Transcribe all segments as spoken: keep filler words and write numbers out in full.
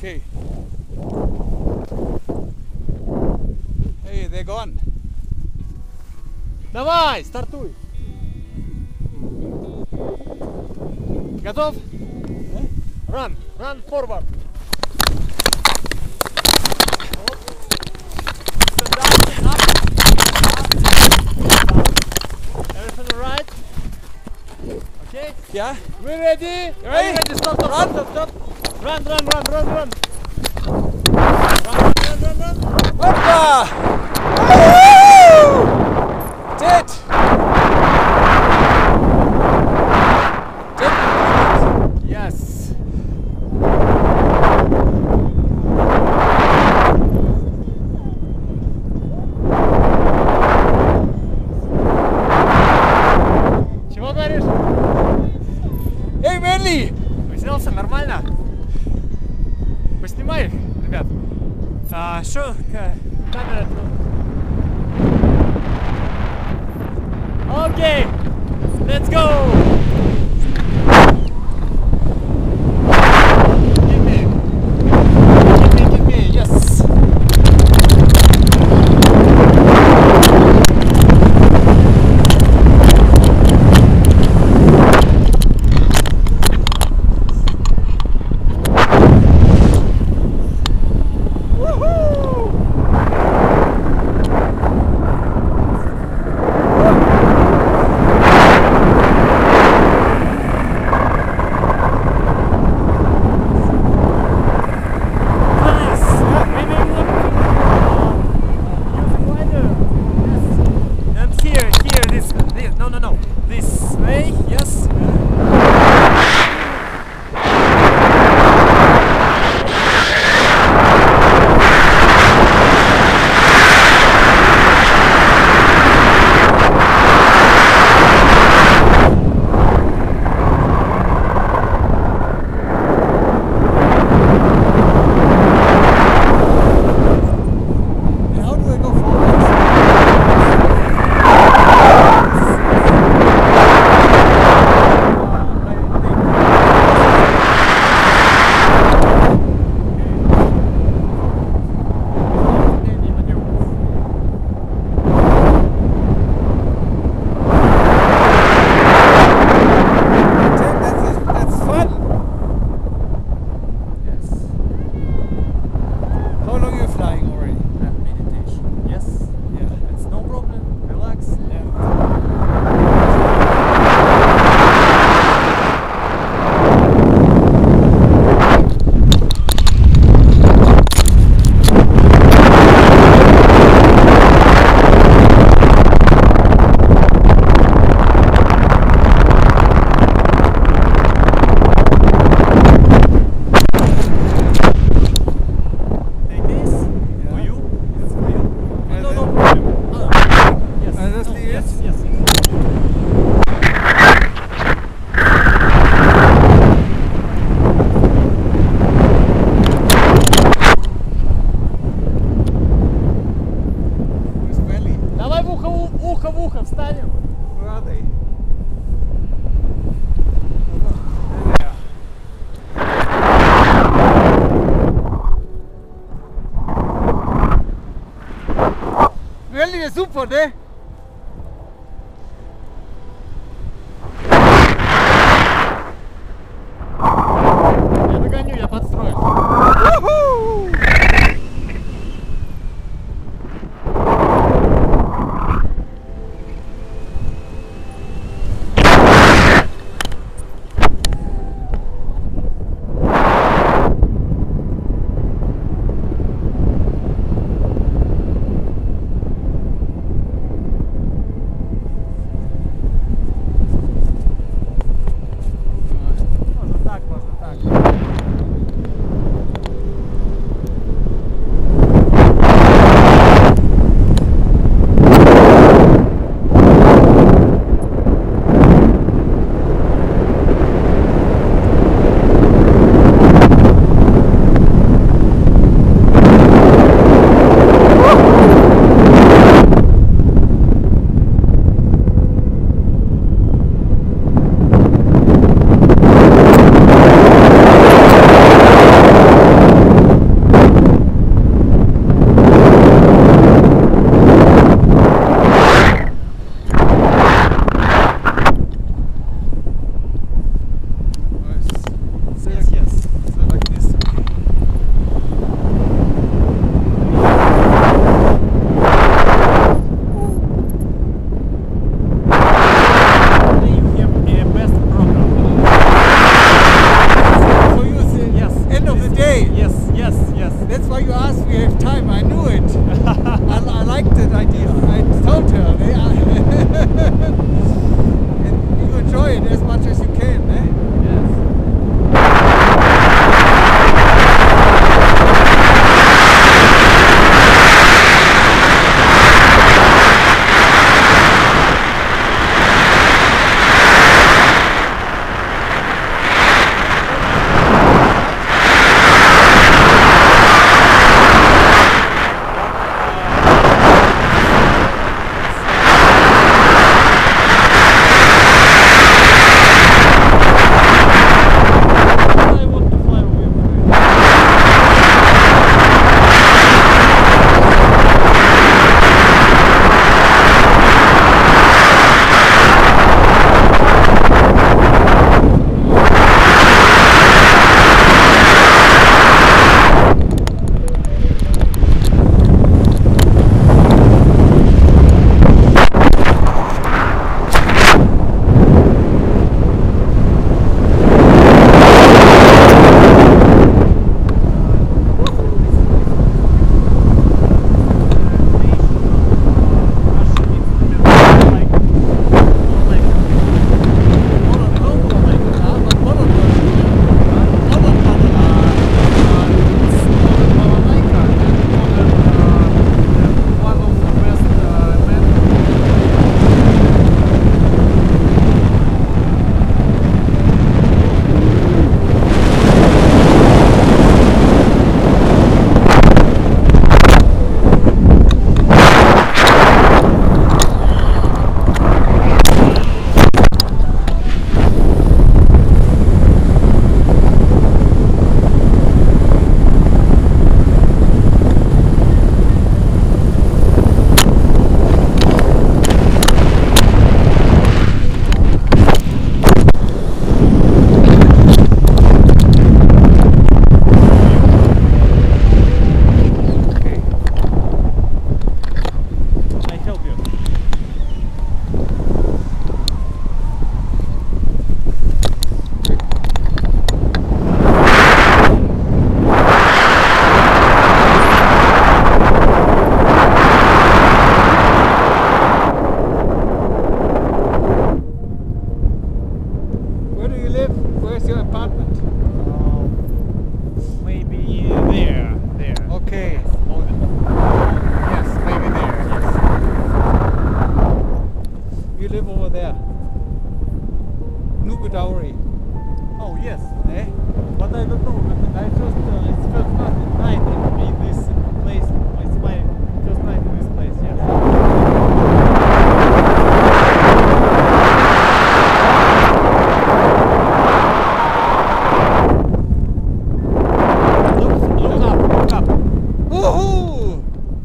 Okay. Hey, they're gone. Давай, стартуй. Готов? Run, run forward. Stand up, stand up. Everything alright? Okay. Yeah. We ready? Ready? Are you ready? Stop, stop, Run. stop, stop, stop. Run, run, run, run, run. Run, run, run, run. Hoppa! Woo! Did. Did. Yes. Чего говоришь? Hey, Manly! Выселся нормально? Поснимай их, ребят. А, шо, ка- камера. Окей, let's go. Give me, give me, give me, yes. How do I go forward? Tim, that's, that's fun. Yes. How long are you flying already? Meditation. Yes. Yeah. It's no problem. Relax. Take this. For you. It's for you. And No, then- no problem. Uh, yes. And just No, leave it? yes, yes, yes. Where's Manly? Давай в ухо, в ухо, в ухо встанем. Where are they? Manly ist super, ne? Я догоню, я подстрою. Woohoo! day. Yes, yes, yes. That's why you asked me if time. I knew it. I, I liked that idea. I told her. Yeah. And you enjoy it as much as you can, eh? Oh yes, eh? But I don't know. I just uh, it's first night in this place. It's my first night in this place. Yes. Look, look up, look up. Woohoo!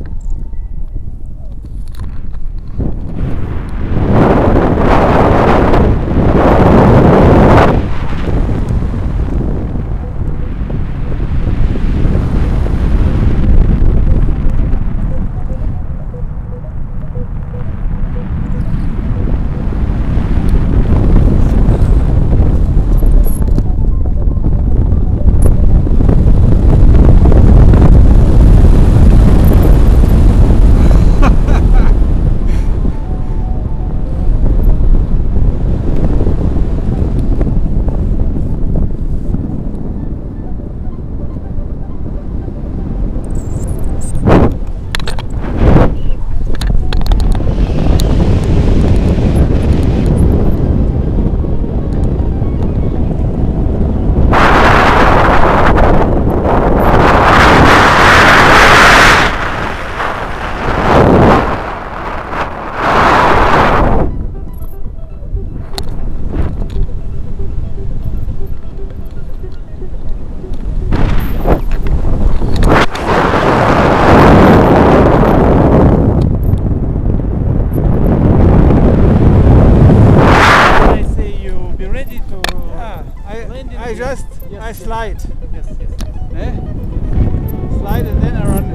I just, yes, I slide. Yes, yes. Eh? Slide and then I run.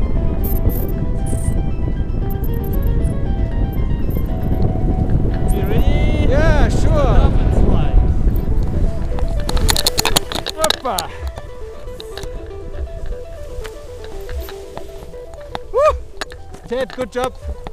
You ready? Yeah, sure. Up and slide. Hoppa. Ted, good job.